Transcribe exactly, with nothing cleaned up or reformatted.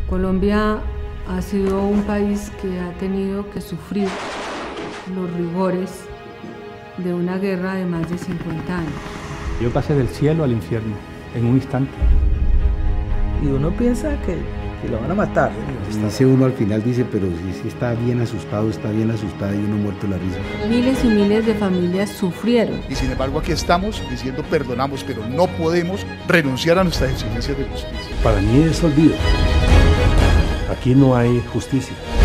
Colombia ha sido un país que ha tenido que sufrir los rigores de una guerra de más de cincuenta años. Yo pasé del cielo al infierno en un instante. Y uno piensa que, que lo van a matar. Y dice uno al final, dice, pero si, si está bien asustado, está bien asustado, y uno muerto la risa. Miles y miles de familias sufrieron. Y sin embargo aquí estamos diciendo perdonamos, pero no podemos renunciar a nuestras exigencias de justicia. Para mí es olvido. Aquí no hay justicia.